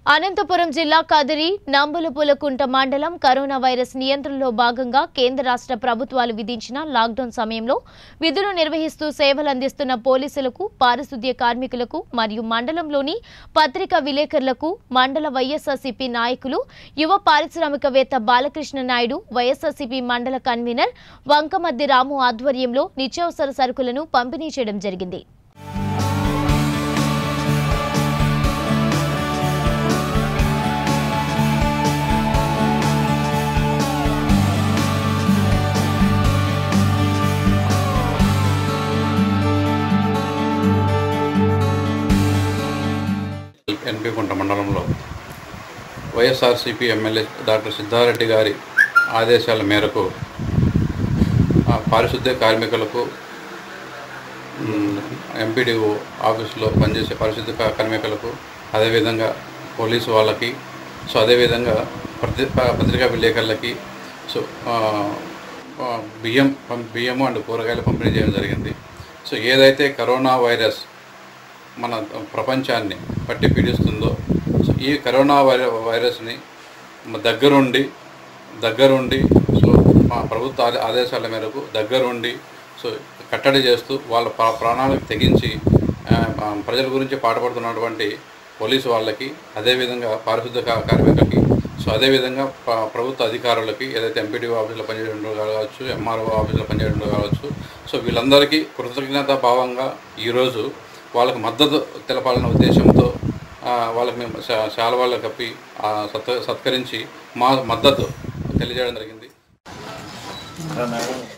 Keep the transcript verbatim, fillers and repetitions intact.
అనంతపురం జిల్లా కదిరి నంబులపూలకుంట మండలం corona virus నియంత్రణలో భాగంగా కేంద్ర రాష్ట్ర ప్రభుత్వాలు విధించిన లాక్డౌన్ సమయంలో విధులు నిర్వహిస్తూ సేవలు అందిస్తున్న పోలీసులకు, పారిశుద్ధ్య కార్మికులకు మరియు మండలంలోని పత్రికా విలేకరులకు మండల వైఎస్ఆర్సీపీ నాయకులు, యువ పారిశ్రామికవేత్త బాలకృష్ణ నాయుడు, వైఎస్ఆర్సీపీ మండల కన్వీనర్ వంకమద్ది రాము ఆధ్వర్యంలో నిత్యావసర సరుకులను పంపిణీ చేయడం జరిగింది. ఎన్పికుంట మండలంలో వైఎస్ఆర్సీపీ ఎమ్మెల్యే డాక్టర్ సిద్ధారెడ్డి గారి ఆదేశాల మేరకు పారిశుద్ధ్య కార్మికులకు, ఎంపీడీఓ ఆఫీసులో పనిచేసే పారిశుద్ధ్య కార్మికులకు, అదేవిధంగా పోలీసు వాళ్ళకి, సో అదేవిధంగా పత్రి పత్రికా విలేకరులకి సో బియ్యం బియ్యము అండ్ కూరగాయలు పంపిణీ చేయడం జరిగింది. సో ఏదైతే కరోనా వైరస్ మన ప్రపంచాన్ని పట్టి పీడిస్తుందో, సో ఈ కరోనా వైర వైరస్ని దగ్గరుండి దగ్గరుండి సో మా ప్రభుత్వ ఆదేశాల మేరకు దగ్గరుండి సో కట్టడి చేస్తూ వాళ్ళ ప్రాణాలకు తెగించి ప్రజల గురించి పాటుపడుతున్నటువంటి పోలీసు వాళ్ళకి, అదేవిధంగా పారిశుద్ధ్య కార్మికులకి, సో అదేవిధంగా ప్రభుత్వ అధికారులకి, ఏదైతే ఎంపీడీఓ ఆఫీసులో పనిచేయడం కావచ్చు, ఎంఆర్ఓ ఆఫీసులో పనిచేయడం కావచ్చు, సో వీళ్ళందరికీ కృతజ్ఞతా భావంగా ఈరోజు వాళ్ళకి మద్దతు తెలపాలన్న ఉద్దేశంతో వాళ్ళకి మేము శాలువాలు కప్పి సత్ సత్కరించి మా మద్దతు తెలియజేయడం జరిగింది.